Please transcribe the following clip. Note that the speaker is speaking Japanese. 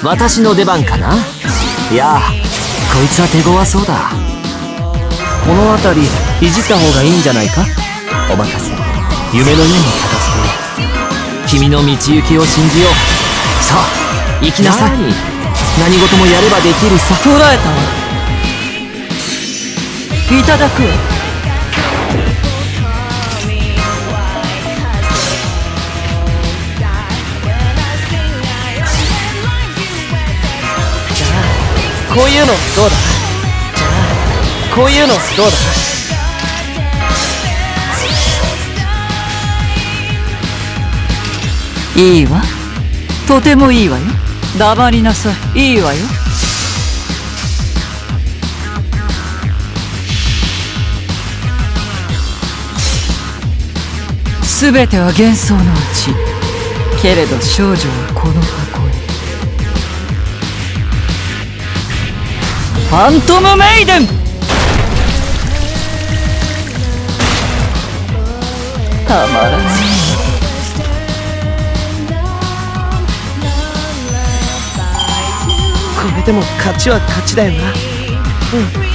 私の出番かな。いやこいつは手強そうだ。この辺りいじった方がいいんじゃないか。お任せ。夢のように片付けよう。君の道行きを信じよう。さあ行きなさい。何事もやればできるさ。 捕らえたわ。いただくわ。こういうのどうだ。じゃあこういうのどうだ。いいわ。とてもいいわよ。黙りなさい。いいわよ。すべては幻想のうち。けれど少女はこの箱へ。ファントムメイデン。たまらない。これでも勝ちは勝ちだよな。うん。